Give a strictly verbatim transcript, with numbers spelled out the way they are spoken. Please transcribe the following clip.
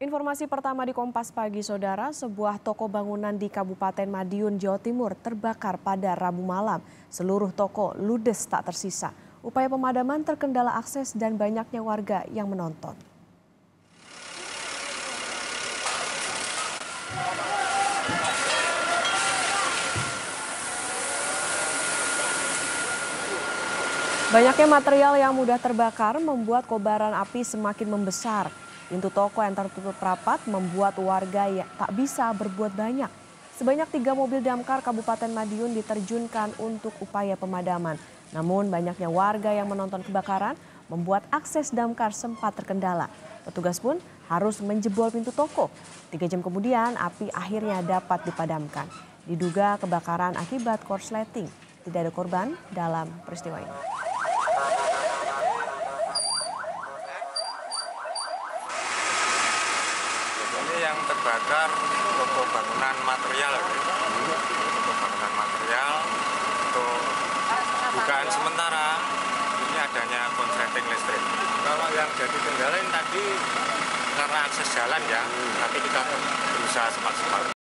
Informasi pertama di Kompas Pagi, Saudara, sebuah toko bangunan di Kabupaten Madiun, Jawa Timur terbakar pada Rabu malam. Seluruh toko ludes tak tersisa. Upaya pemadaman terkendala akses dan banyaknya warga yang menonton. Banyaknya material yang mudah terbakar membuat kobaran api semakin membesar. Pintu toko yang tertutup rapat membuat warga yang tak bisa berbuat banyak. Sebanyak tiga mobil damkar Kabupaten Madiun diterjunkan untuk upaya pemadaman. Namun banyaknya warga yang menonton kebakaran membuat akses damkar sempat terkendala. Petugas pun harus menjebol pintu toko. Tiga jam kemudian api akhirnya dapat dipadamkan. Diduga kebakaran akibat korsleting. Tidak ada korban dalam peristiwa ini. Ini yang terbakar toko bangunan material, toko bangunan material. Untuk dugaan sementara ini adanya konsleting listrik. Kalau yang jadi kendala ini tadi karena akses jalan ya, tapi kita berusaha semaksimal.